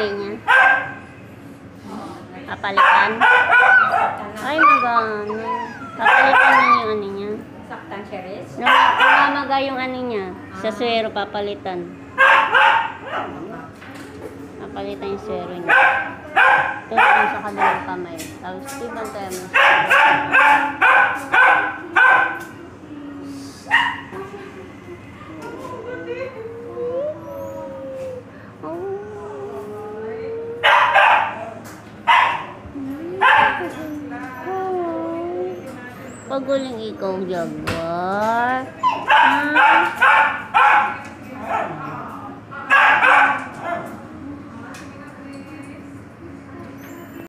kulay niya? Papalitan? Ay, magano. Papalitan niya yung ano niya. Saktan siya, Riz. Namamaga yung ano niya. Sa swero, papalitan. Papalitan yung swero niya. Tulad sa kanilang kamay. Tapos, ibang tayo mo. Paguling ikaw, Jaguar.